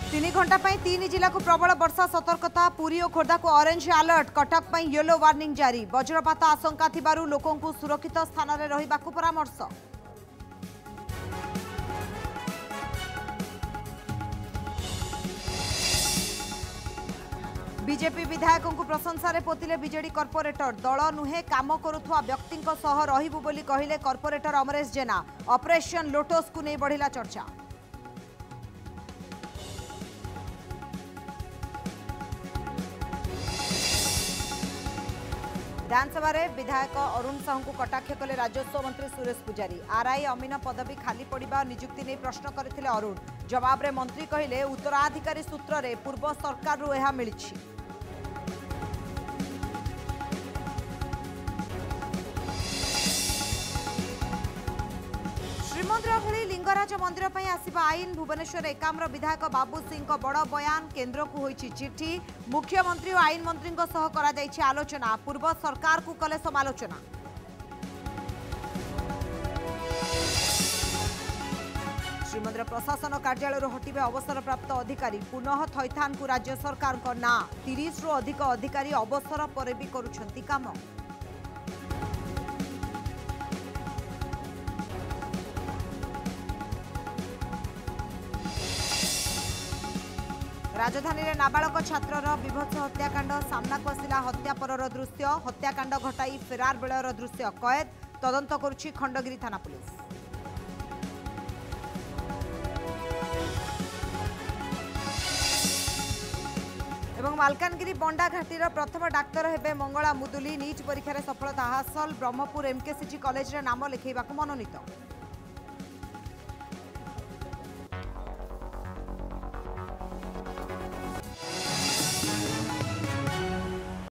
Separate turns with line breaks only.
तीन घंटा 3 जिला को प्रबल वर्षा सतर्कता पुरी और खोर्धा को orange alert Cuttack yellow warning जारी वज्रपात आशंका थिबारु लोकों को सुरक्षित स्थान में रहिबाकु परामर्श। बीजेपी विधायकों को प्रशंसा रे पोतिले बीजेडी कॉर्पोरेटर दल नुहे काम करुवा व्यक्ति रहिबु बोली कहिले corporator Amaresh Jena operation lotus को नहीं बढ़िला चर्चा। विधानसभा रे विधायक अरुण साहू को कटाक्ष कले राजस्व मंत्री सुरेश पुजारी आरआई अमीन पदवी खाली पड़ा नियुक्ति नहीं प्रश्न करथिले अरुण जवाब रे मंत्री कहिले उत्तराधिकारी सूत्र रे पूर्व सरकार रु एहा मिलिछि। श्रीमंदिर भली लिंगराज मंदिर पर आसिबा आईन भुवनेश्वर एकाम्र विधायक बाबू सिंह बड़ बयान केन्द्र को होइछि चिठी मुख्यमंत्री और आईन मंत्री सह करा जाइछि आलोचना पूर्व सरकार को कले समालोचना। श्रीमंदिर प्रशासन कार्यालय हटिबे अवसर प्राप्त अधिकारी पुनः थैथान को राज्य सरकार को ना 30 रु अधिक अधिकारी अवसर पर भी करुछंती काम। राजधानी रे नाबालक छात्रर विभत्स हत्याकांड सामना को आसिला हत्या परर दृश्य हत्याकांड घटाई फेरार बेलर दृश्य कैद तदंत करुछि खंडगिरी थाना पुलिस। एवं मालकानगिरी बंडा घाटीर प्रथम डाक्तर हेबे मंगला मुदुली नीट परीक्षा सफलता हासिल ब्रह्मपुर एमकेसीजी कॉलेज रे नाम लिखेबाकू मनोनीत।